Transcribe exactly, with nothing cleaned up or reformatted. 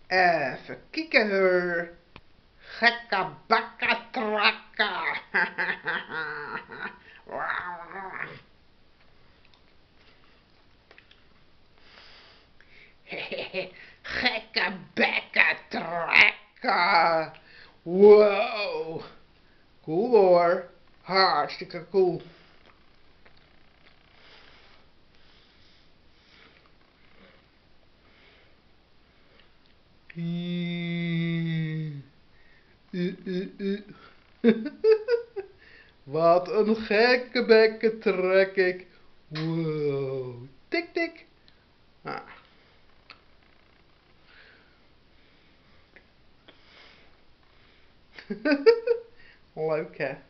Even kijken hoor. Gekke bakken trekken. Gekke bekken trekken. Wow. Cool hoor. Hartstikke cool. Uh, uh, uh. Wat een gekke bekken trek ik. Wow. Tik tik. Ah. Leuk hè.